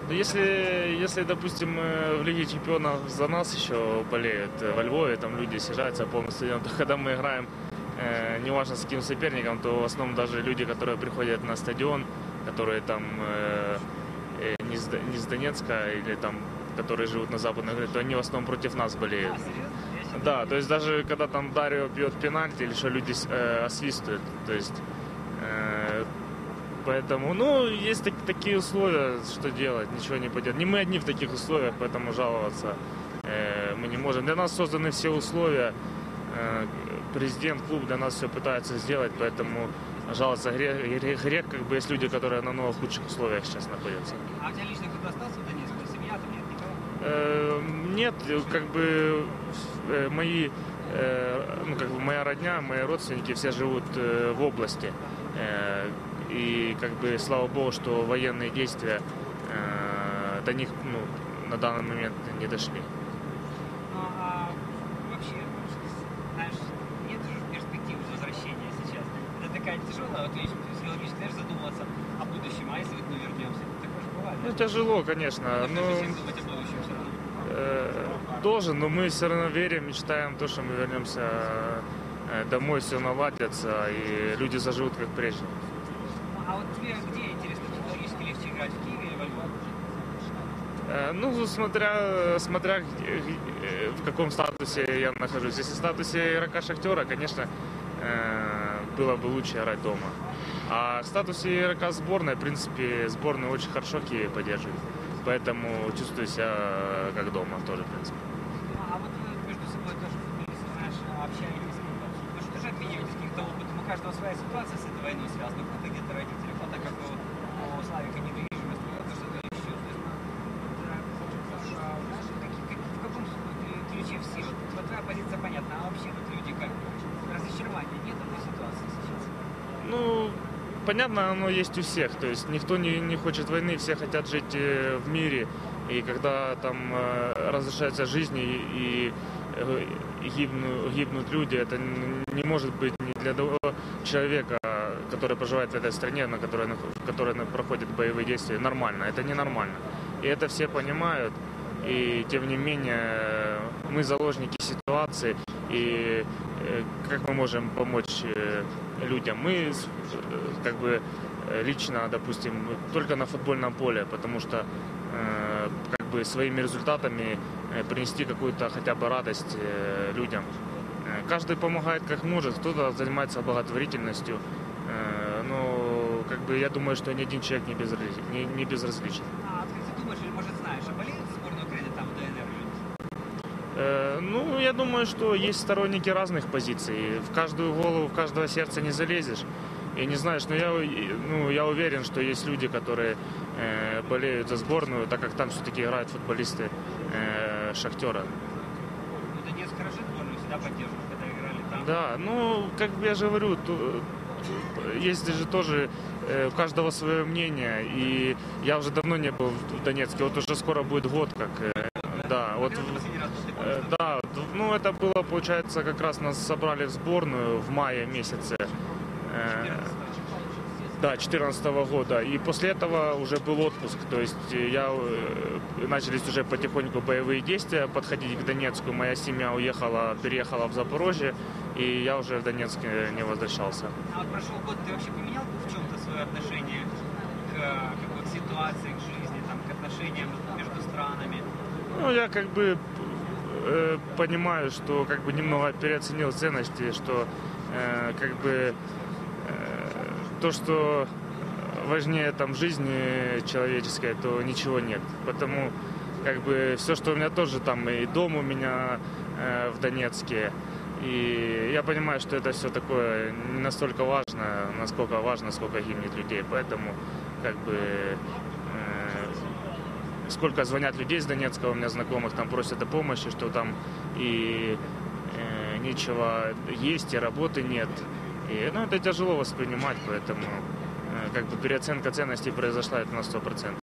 Если, допустим, в Лиге Чемпионов за нас еще болеют во Львове, там люди съезжаются полный стадион, то когда мы играем, неважно с каким соперником, то в основном даже люди, которые приходят на стадион, которые там не с Донецка или там, которые живут на Западной Украине, то они в основном против нас болеют. Да, то есть даже когда там Дарио бьет пенальти или что, люди освистывают, то есть поэтому, ну, есть такие условия, что делать, ничего не поделать. Не мы одни в таких условиях, поэтому жаловаться мы не можем. Для нас созданы все условия, президент, клуб для нас все пытается сделать, поэтому жаловаться грех, как бы есть люди, которые на новых худших условиях сейчас находятся. А у тебя лично кто-то остался в Донецке? Семья там нет никого? Нет, как бы моя родня, мои родственники все живут в области. И как бы слава богу, что военные действия до них на данный момент не дошли. Ну а вообще, знаешь, нет же перспектив возвращения сейчас. Это такая тяжелая, вот вещь, психологически, знаешь, задумываться о будущем, а если мы вернемся? Такое же бывает. Ну, тяжело, конечно. Но думать о будущем все равно. Должен, но мы все равно верим, мечтаем то, что мы вернемся домой, все наладится, и люди заживут как прежде. А вот тебе где, интересно, психологически легче играть, в Киеве или во Львове? Ну, смотря в каком статусе я нахожусь. Если в статусе игрока Шахтера, конечно, было бы лучше играть дома. А в статусе игрока сборной, в принципе, сборную очень хорошо Киев поддерживает. Поэтому чувствую себя как дома тоже, в принципе. А вот вы между собой тоже, знаешь, общаетесь? Вы же тоже обмениваетесь каким-то опытом. У каждого своя ситуация с этой войной связана. Кто-то где-то родители, кто-то как у Славика недвижимость, кто-то что-то еще. То есть, в каком ключе все? Вот твоя позиция понятна, а вообще вот люди как? Разочарования нет этой ситуации сейчас? Ну, понятно, оно есть у всех. То есть никто не хочет войны, все хотят жить в мире. И когда там разрушаются жизни и гибнут люди, это не может быть ни для того человека, который проживает в этой стране, в которой проходят боевые действия, нормально. Это ненормально. И это все понимают. И тем не менее мы заложники ситуации. И как мы можем помочь людям? Мы как бы лично, допустим, только на футбольном поле, потому что как бы своими результатами принести какую-то хотя бы радость людям. Каждый помогает как может, кто-то занимается благотворительностью, но как бы я думаю, что ни один человек не безразличен. А как ты думаешь, или может знаешь, а болеют за сборную Украины там в ДНР люди? Ну, я думаю, что есть сторонники разных позиций. В каждую голову, в каждого сердца не залезешь. И не знаешь, но я уверен, что есть люди, которые болеют за сборную, так как там все-таки играют футболисты Шахтера. Ну, Донецк хорошо сборную всегда поддерживают, когда играли там. Да, ну, как я же говорю, есть же тоже у каждого свое мнение. И я уже давно не был в Донецке, вот уже скоро будет год, как... Да, вот, да, ну это было, получается, как раз нас собрали в сборную в мае месяце. Да, 2014 года. И после этого уже был отпуск. То есть начались уже потихоньку боевые действия, подходить к Донецку. Моя семья переехала в Запорожье, и я уже в Донецк не возвращался. А вот прошел год, ты вообще поменял в чем-то свое отношение к ситуации, к жизни, там, к отношениям между странами? Ну, я как бы понимаю, что как бы немного переоценил ценности, что как бы то, что важнее там жизни человеческой, то ничего нет. Потому как бы все, что у меня тоже там, и дом у меня в Донецке, и я понимаю, что это все такое не настолько важно, сколько гибнет людей. Поэтому как бы сколько звонят людей из Донецка, у меня знакомых, там просят о помощи, что там и нечего есть, и работы нет. И, это тяжело воспринимать, поэтому как бы переоценка ценностей произошла это на 100%.